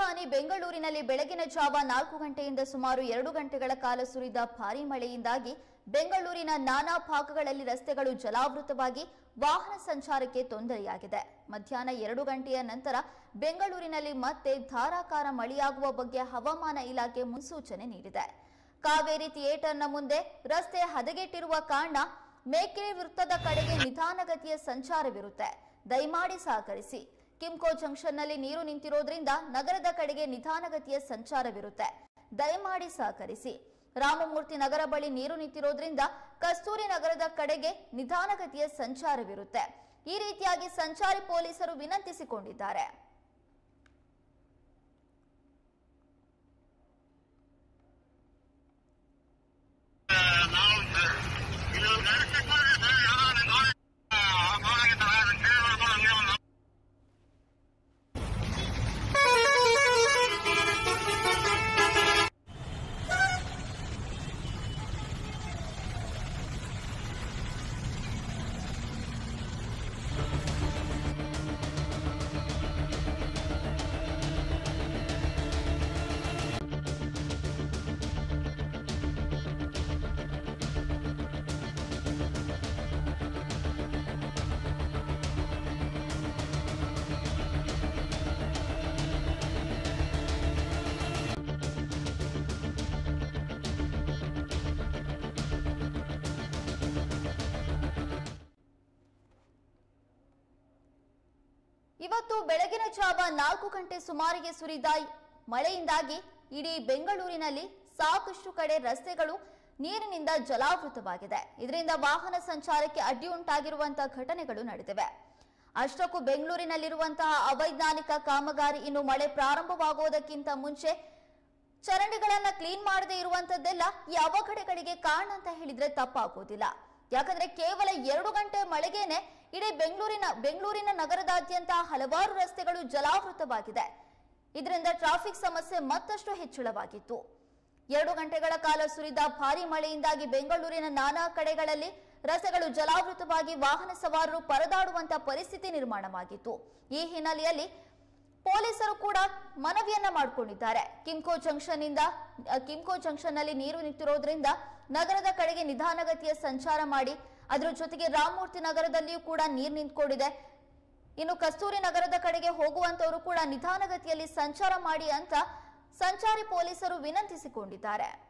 ರಾಜಧಾನಿ ಬೆಂಗಳೂರಿನಲ್ಲಿ ಬೆಳಗಿನ ಜಾವ 4 ಗಂಟೆಯಿಂದ ಸುಮಾರು 2 ಗಂಟೆಗಳ ಕಾಲ ಸುರಿದ ಭಾರೀ ಮಳೆಯಿಂದಾಗಿ ಬೆಂಗಳೂರಿನ ನಾನಾ ಭಾಗಗಳಲ್ಲಿ ರಸ್ತೆಗಳು ಜಲಾವೃತವಾಗಿ ವಾಹನ ಸಂಚಾರಕ್ಕೆ ತೊಂದರೆಯಾಗಿದೆ. ಮಧ್ಯಾಹ್ನ 2 ಗಂಟೆಯ ನಂತರ ಬೆಂಗಳೂರಿನಲ್ಲಿ ಮತ್ತೆ ಧಾರಾಕಾರ ಮಳೆಯಾಗುವ ಬಗ್ಗೆ ಹವಾಮಾನ ಇಲಾಖೆ ಮುನ್ಸೂಚನೆ ನೀಡಿದೆ. ಕಾವೇರಿ ಥಿಯೇಟರ್ನ ಮುಂದೆ ರಸ್ತೆ ಹದಗೆಟ್ಟಿರುವ ಕಾರಣ ಮೇಕೆರೆ ವೃತ್ತದ ಕಡೆಗೆ ನಿಧಾನಗತಿಯ ಸಂಚಾರವಿರುತ್ತೆ. ದಯಮಾಡಿ ಸಹಕರಿಸಿ. ಕಿಮ್ಕೋ ಜಂಕ್ಷನ್ನಲ್ಲಿ ನೀರು ನಿಂತಿರೋದ್ರಿಂದ ನಗರದ ಕಡೆಗೆ ನಿಧಾನಗತಿಯ ಸಂಚಾರವಿರುತ್ತೆ. ದಯಮಾಡಿ ಸಹಕರಿಸಿ. ರಾಮಮೂರ್ತಿ ನಗರ ಬಳಿ ನೀರು ನಿಂತಿರೋದ್ರಿಂದ ಕಸ್ತೂರಿ ನಗರದ ಕಡೆಗೆ ನಿಧಾನಗತಿಯ ಸಂಚಾರವಿರುತ್ತೆ. ಈ ರೀತಿಯಾಗಿ ಸಂಚಾರಿ ಪೊಲೀಸರು ವಿನಂತಿಸಿಕೊಂಡಿದ್ದಾರೆ. ಇವತ್ತು ಬೆಳಗಿನ ಜಾವ 4 ಗಂಟೆ ಸುಮಾರಿಗೆ ಸುರಿದ ಮಳೆಯಿಂದಾಗಿ ಇಡೀ ಬೆಂಗಳೂರಿನಲ್ಲಿ ಸಾಕಷ್ಟು ಕಡೆ ರಸ್ತೆಗಳು ನೀರಿನಿಂದ ಜಲಾವೃತವಾಗಿದೆ. ಇದರಿಂದ ವಾಹನ ಸಂಚಾರಕ್ಕೆ ಅಡ್ಡಿ ಉಂಟಾಗಿರುವಂತಹ ಘಟನೆಗಳು ನಡೆದಿವೆ. ಅಷ್ಟಕ್ಕೂ ಬೆಂಗಳೂರಿನಲ್ಲಿರುವಂತಹ ಅವೈಜ್ಞಾನಿಕ ಕಾಮಗಾರಿ ಇನ್ನು ಮಳೆ ಪ್ರಾರಂಭವಾಗುವುದಕ್ಕಿಂತ ಮುಂಚೆ ಚರಂಡಿಗಳನ್ನ ಕ್ಲೀನ್ ಮಾಡದೇ ಇರುವಂತದ್ದೆಲ್ಲ ಈ ಅವಘಡಗಳಿಗೆ ಕಾರಣ ಅಂತ ಹೇಳಿದ್ರೆ ತಪ್ಪಾಗೋದಿಲ್ಲ. ಯಾಕಂದ್ರೆ ಕೇವಲ 2 ಗಂಟೆ ಮಳೆಗೇನೆ ಇಡೀ ಬೆಂಗಳೂರಿನ ನಗರದಾದ್ಯಂತ ಹಲವಾರು ರಸ್ತೆಗಳು ಜಲಾವೃತವಾಗಿದೆ. ಇದರಿಂದ ಟ್ರಾಫಿಕ್ ಸಮಸ್ಯೆ ಮತ್ತಷ್ಟು ಹೆಚ್ಚಳವಾಗಿತ್ತು. 2 ಗಂಟೆಗಳ ಕಾಲ ಸುರಿದ ಭಾರೀ ಮಳೆಯಿಂದಾಗಿ ಬೆಂಗಳೂರಿನ ನಾನಾ ಕಡೆಗಳಲ್ಲಿ ರಸ್ತೆಗಳು ಜಲಾವೃತವಾಗಿ ವಾಹನ ಸವಾರರು ಪರದಾಡುವಂತಹ ಪರಿಸ್ಥಿತಿ ನಿರ್ಮಾಣವಾಗಿತ್ತು. ಈ ಹಿನ್ನೆಲೆಯಲ್ಲಿ ಪೊಲೀಸರು ಕೂಡ ಮನವಿಯನ್ನ ಮಾಡಿಕೊಂಡಿದ್ದಾರೆ. ಕಿಮ್ಕೋ ಜಂಕ್ಷನ್ನಲ್ಲಿ ನೀರು ನಿಂತಿರೋದ್ರಿಂದ ನಗರದ ಕಡೆಗೆ ನಿಧಾನಗತಿಯ ಸಂಚಾರ ಮಾಡಿ. ಅದರ ಜೊತೆಗೆ ರಾಮಮೂರ್ತಿ ನಗರದಲ್ಲಿಯೂ ಕೂಡ ನೀರು ನಿಂತ್ಕೊಂಡಿದೆ. ಇನ್ನು ಕಸ್ತೂರಿ ನಗರದ ಕಡೆಗೆ ಹೋಗುವಂತವರು ಕೂಡ ನಿಧಾನಗತಿಯಲ್ಲಿ ಸಂಚಾರ ಮಾಡಿ ಅಂತ ಸಂಚಾರಿ ಪೊಲೀಸರು ವಿನಂತಿಸಿಕೊಂಡಿದ್ದಾರೆ.